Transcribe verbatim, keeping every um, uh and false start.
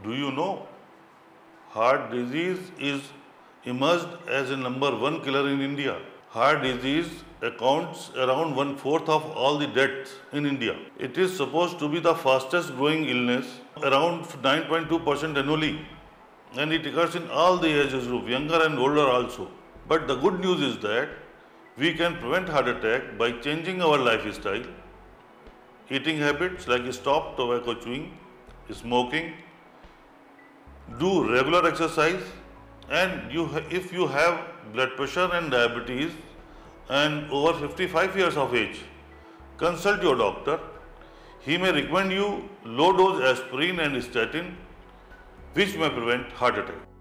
Do you know heart disease is emerged as a number one killer in India? Heart disease accounts around one fourth of all the deaths in India. It is supposed to be the fastest growing illness, around nine point two percent annually, and it occurs in all the ages group, younger and older also. But the good news is that we can prevent heart attack by changing our lifestyle, eating habits like stop tobacco chewing, smoking, do regular exercise, and you, if you have blood pressure and diabetes and over fifty-five years of age, consult your doctor. He may recommend you low dose aspirin and statin, which may prevent heart attack.